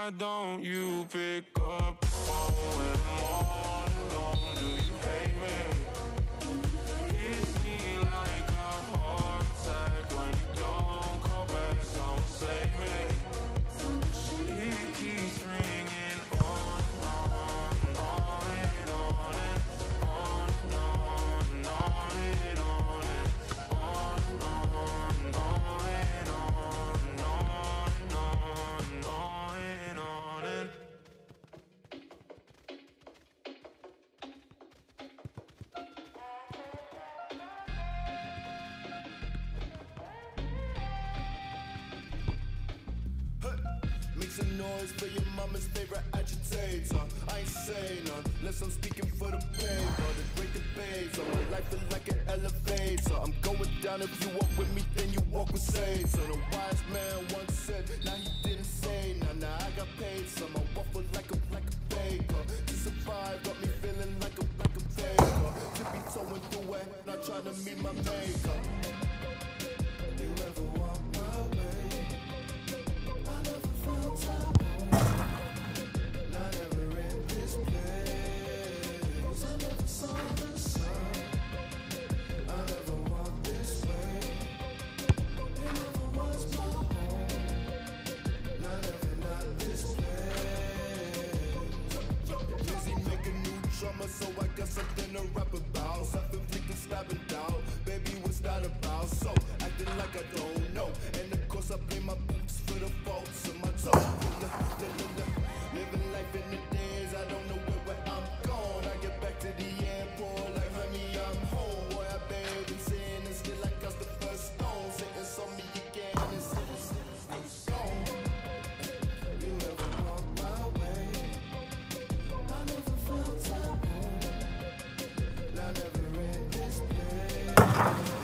Why don't you pick up the phone when I'm all alone? Do you hate me? Hit me like a heart attack when you don't call back. Someone save me. It keeps ringing on and on and on and on and on and on and on and on and on and on and on and on and Make some noise for your mama's favorite agitator. I ain't saying none, unless I'm speaking for the paper. The great debate, so my life is like an elevator. I'm going down, if you walk with me, then you walk with Satan. A wise man once said, now he didn't say none. Now I got paid some, I waffle like a baker. To survive, got me feeling like a baker. To be towing through it, not trying to meet my maker. You ever walk my way? I never found time. Not ever in this place. I never saw the sun. I never walked this way. It never was my home. Not ever, not this place. Busy making new drama, so I got something to rap about. Something flicking, stabbing down. Baby, what's that about? So acting like I don't know. And of course I play my boots for the faults of my toe. Living life in the days, I don't know where I'm going. I get back to the airport like, honey, I'm home. Boy, I been saying and still I got the first stone. Sitting saw me again and it's gone. You ever walk my way? I never felt time. Not ever in this place.